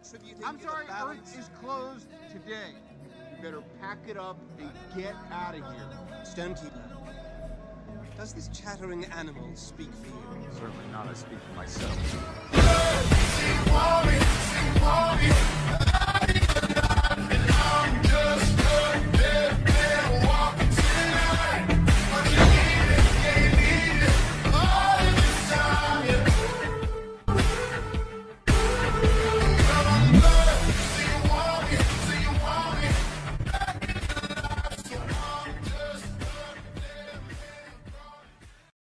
contributing I'm to sorry, the balance. Earth is closed today. You better pack it up and get out of here. Stonekeeper, does this chattering animal speak for you? Certainly not. I speak for myself.